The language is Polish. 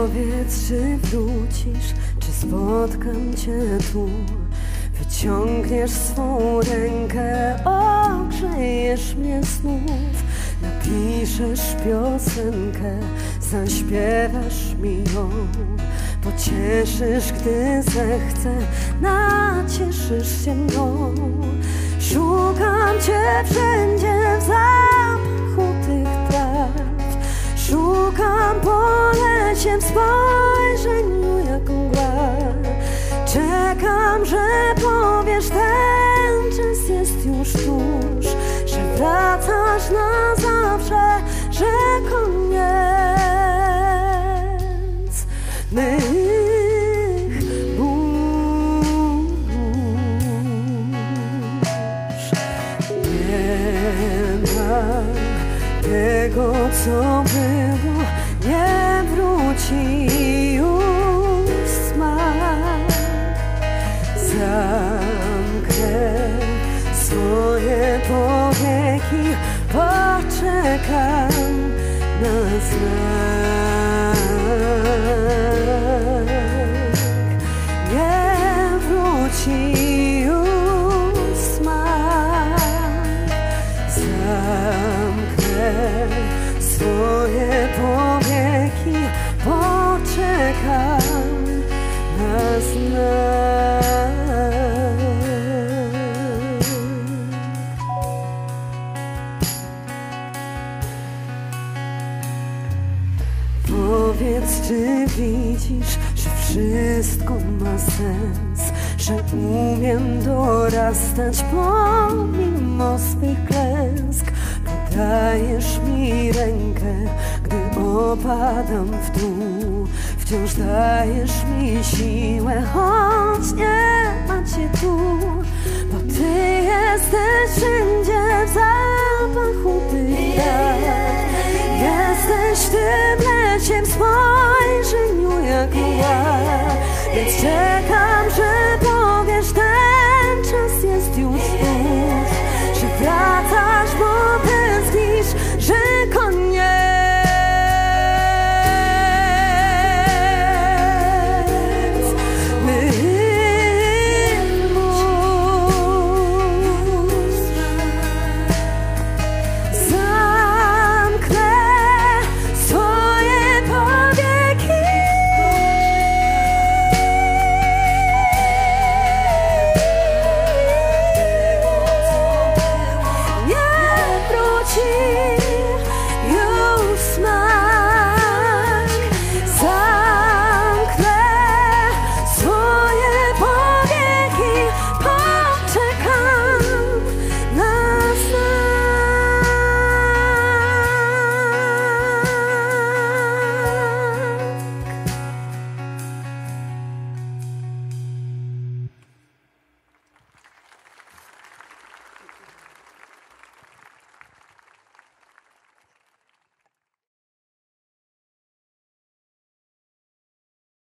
Powiedz, czy wrócisz, czy spotkam cię tu. Wyciągniesz swą rękę, ogrzejesz mnie znów. Napiszesz piosenkę, zaśpiewasz mi ją. Pocieszysz, gdy zechcę, nacieszysz się mną. Szukam cię wszędzie w zapachu tych traw. Szukam po lesie w spojrzeniu jak mgła. Czekam, że powiesz, ten czas jest już tuż, że wracasz na zawsze, że koniec mych burz. Nie ma tego, co było, nie wróci już smak. Zamknę swoje powieki, poczekam na znak. Nie wróci już smak. Zamknę swoje powieki, poczekam na znak. Powiedz, czy widzisz, że wszystko ma sens, że umiem dorastać pomimo swych klęsk. Podajesz mi rękę, gdy opadam w dół. Wciąż dajesz mi siłę, choć nie ma cię tu. Bo ty jesteś wszędzie w zapachu tych traw. Jesteś tym leciem w spojrzeniu jak mgła. Więc